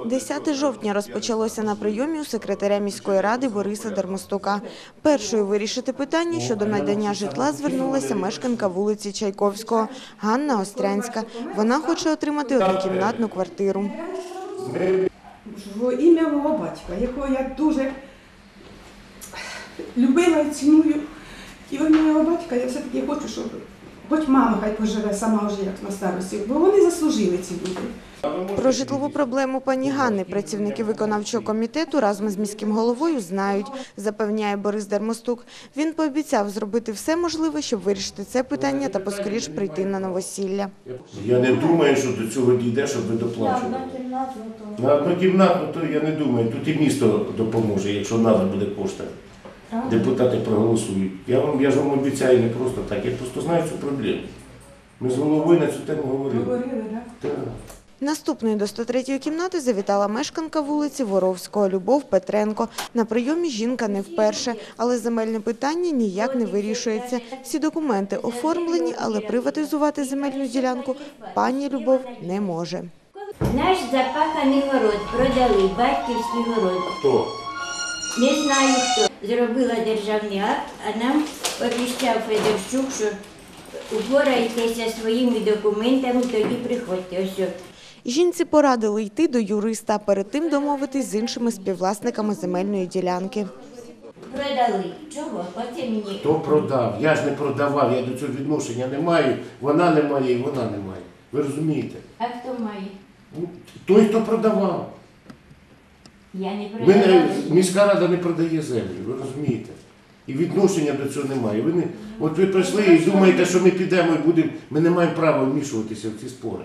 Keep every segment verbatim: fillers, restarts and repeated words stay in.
десяте жовтня розпочалося на прийомі у секретаря міської ради Бориса Дармостука. Першою вирішити питання щодо надання житла звернулася мешканка вулиці Чайковського Ганна Острянська. Вона хоче отримати однокімнатну квартиру. В ім'я мого батька, якого я дуже любила і ціную. І в ім'я мого батька я все-таки хочу, щоб хоч мама хай поживе сама вже як на старості, бо вони заслужили ці люди. Про житлову проблему пані Ганни працівники виконавчого комітету разом з міським головою знають, запевняє Борис Дармостук. Він пообіцяв зробити все можливе, щоб вирішити це питання та поскоріш прийти на новосілля. Я не думаю, що до цього дійде, щоб ви доплачували. На однокімнатну, то я не думаю. Тут і місто допоможе, якщо треба буде кошти. Депутати проголосують. Я вам, я ж вам обіцяю не просто так, я просто знаю цю проблему. Ми з головою на цю тему говорили. Говорили, так? Так. Наступною до сто третьої кімнати завітала мешканка вулиці Воровського Любов Петренко. На прийомі жінка не вперше, але земельне питання ніяк не вирішується. Всі документи оформлені, але приватизувати земельну ділянку пані Любов не може. Наш запаханий город продали, батьківський город. Хто? Не знаю хто. Зробила державний акт, а нам обіцяв Федорчук, що упорайтеся своїми документами, тоді приходьте. Ось. Жінці порадили йти до юриста, а перед тим домовитись з іншими співвласниками земельної ділянки. Продали. Чого? Оце мені. Хто продав? Я ж не продавав, я до цього відношення не маю, вона не має і вона не має. Ви розумієте? А хто має? Ну, той, хто продавав. Я не Ми не, продавала. міська рада не продає землю, ви розумієте? І відношення до цього немає. Ви не, от ви прийшли і думаєте, що ми підемо і будемо, ми не маємо права вмішуватися в ці спори.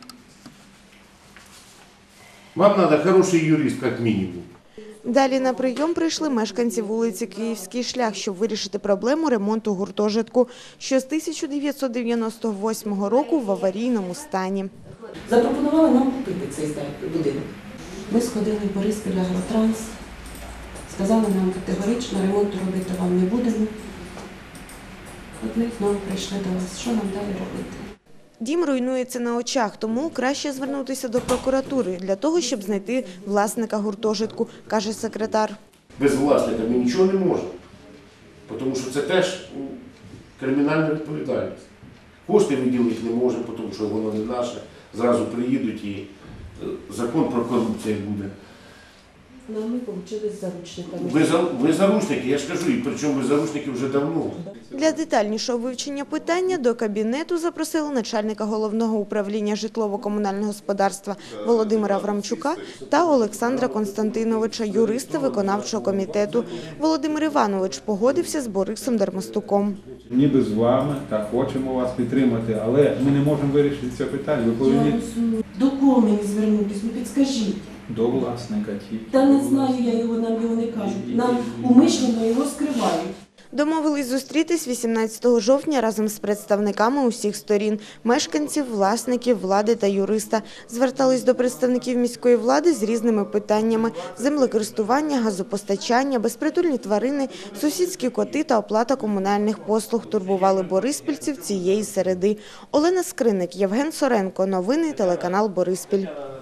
Вам треба хороший юрист, як мінімум. Далі на прийом прийшли мешканці вулиці Київський шлях, щоб вирішити проблему ремонту гуртожитку, що з тисяча дев'ятсот дев'яносто восьмого року в аварійному стані. Запропонували нам купити цей будинок. Ми сходили в Бориспіль Агротранс, сказали нам категорично, ремонту робити вам не будемо. От ми знову прийшли до вас, що нам далі робити? Дім руйнується на очах, тому краще звернутися до прокуратури для того, щоб знайти власника гуртожитку, каже секретар. Без власника ми нічого не можемо, тому що це теж кримінальна відповідальність. Кошти виділити не можемо, тому що воно не наше, зразу приїдуть і закон про корупцію буде. Ну, ми отримали з заручниками. Ви, за, ви заручники, я ж кажу, і причому ви заручники вже давно. Для детальнішого вивчення питання до кабінету запросили начальника головного управління житлово-комунального господарства Володимира Аврамчука та Олександра Константиновича, юриста виконавчого комітету. Володимир Іванович погодився з Борисом Дармостуком. Ніби з вами, так, хочемо вас підтримати, але ми не можемо вирішити це питання. Ви повинні До кого мені звернутися? Ну підскажіть. до власника тільки. Та не знаю я його, нам його не кажуть. Нам умишлено його скривають. Домовились зустрітись вісімнадцятого жовтня разом з представниками усіх сторін – мешканців, власників, влади та юриста. Звертались до представників міської влади з різними питаннями – землекористування, газопостачання, безпритульні тварини, сусідські коти та оплата комунальних послуг турбували бориспільців цієї середи. Олена Скриник, Євген Соренко. Новини телеканал Бориспіль.